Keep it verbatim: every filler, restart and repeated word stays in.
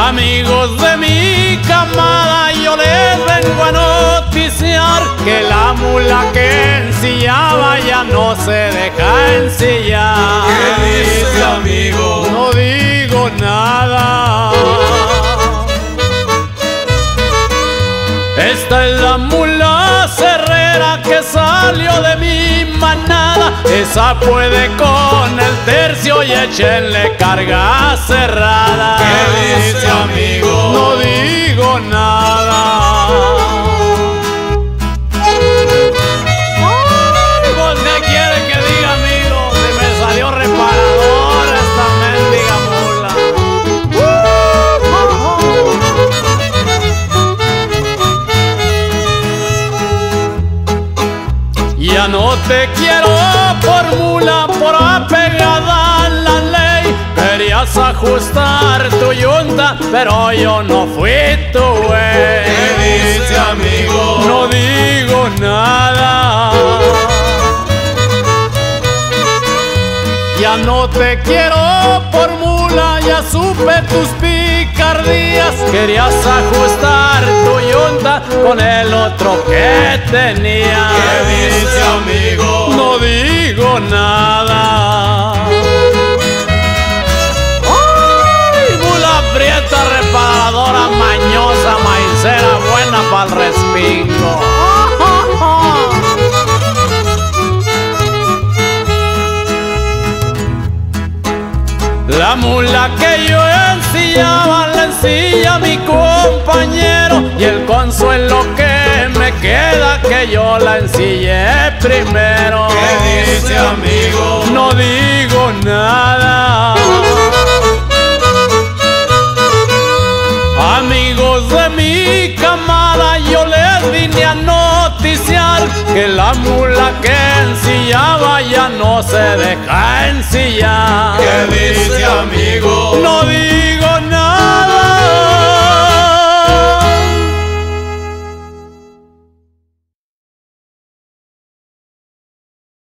Amigos de mi camada, yo les vengo a noticiar que la mula que ensillaba ya no se deja ensillar. ¿Qué dice, amigo? No digo nada. Esta es la mula cerrera que salió de mi manada. Esa puede con el tercio y échenle carga cerrada. ¿Qué dice, amigo? No digo nada. Ay, ¿vos qué quiere que diga, amigo? Se me salió reparadora esta mendiga mula. Ya no te quiero por mula, por apegada a la ley. Querías ajustar tu yunta, pero yo no fui tu güey. ¿Qué dice, amigo? No digo nada. Ya no te quiero por mula, ya supe tus picardías. Querías ajustar tu yunta con el otro que tenía. ¿Qué dice, amigo? No digo nada. ¡Ay! Mula prieta, reparadora, mañosa, maicera, buena pa'l respingo. La mula que yo ensillaba la ensilla mi compañero, y el consuelo que me queda que yo la ensillé primero. ¿Qué dice, amigo? No digo nada. Amigos de mi camada, yo les vine a noticiar que la mula que ensillaba ya no se deja ensillar. ¿Qué dice, amigo?